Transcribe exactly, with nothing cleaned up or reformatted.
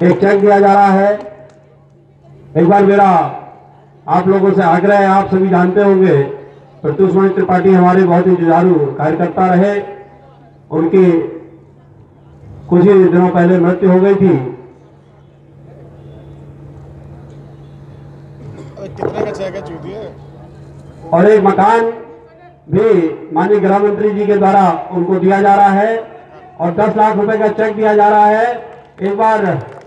एक चेक दिया जा रहा है। एक बार मेरा आप लोगों से आग्रह है, आप सभी जानते होंगे प्रत्युष मणि त्रिपाठी हमारे बहुत ही जुझारू कार्यकर्ता रहे। उनकी कुछ ही दिनों पहले मृत्यु हो गई थी। कितने का चेक है चूतिया? और एक मकान भी माननीय गृह मंत्री जी के द्वारा उनको दिया जा रहा है और दस लाख रुपए का चेक दिया जा रहा है। एक बार